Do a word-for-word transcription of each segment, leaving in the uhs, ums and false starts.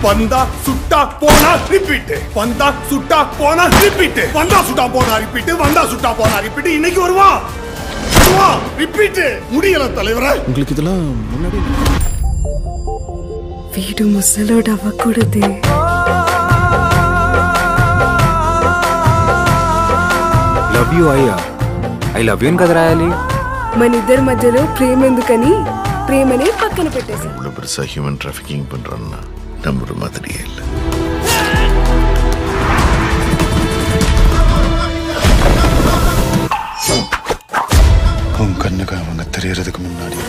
Panda sutta pona repeat. Panda sutta pona repeat. Panda sutta pona repeat. Panda sutta pona repeat. இன்னைக்கு வருவா. வருவா. Repeat. முடியல தலைவரே. உங்களுக்கு இதெல்லாம் முன்னாடி வீடு முசலோட அவக்கூடதே. Love you అయ్యా. I love you కదరా అలి. మన ఇద్దరి మధ్యలో ప్రేమ ఎందుకని ప్రేమనే పక్కన పెట్టేసి. இவ்வளவு பெருசா ஹியூமன் டிராஃபிக்கிங் பண்றான்னா நம்புற மாதிரியே இல்ல. உன் கண்ணுக்கு அவங்க தெரியறதுக்கு முன்னாடி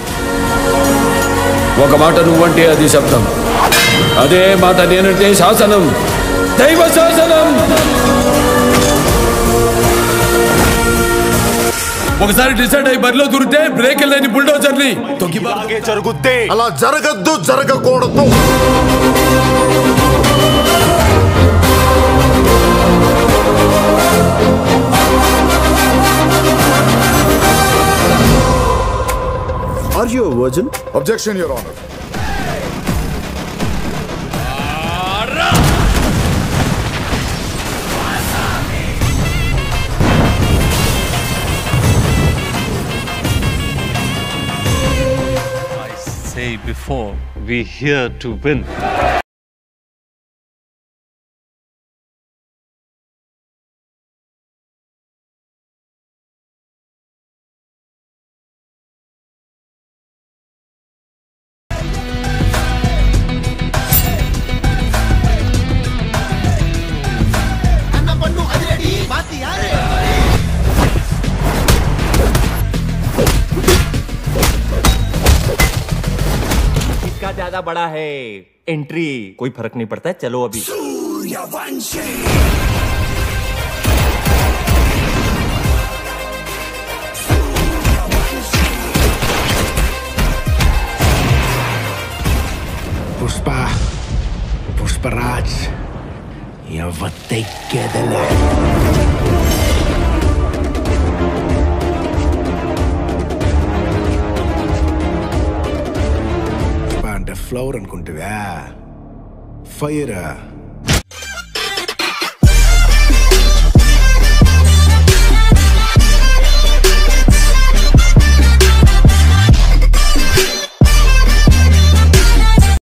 ఒక మాట నువ్వంటే అది శబ్దం, అదే మాట నేనంటే శాసనం, దైవ శాసనం. ఒకసారి డిసైడ్ అయ్యి బరిలో దూరితే బ్రేక్ లేని బుల్డోజర్ని తొక్కిబాగే జరుగుతే అలా జరగద్దు, జరగకూడదు. Are you a virgin? Objection, Your Honor. I say before, we're here to win. इसका ज्यादा बड़ा है एंट्री, कोई फर्क नहीं पड़ता है. चलो अभी Pushpa, Pushparaj, yavattekkadala. Pushpa and flower అనుకుంటువా? Fire.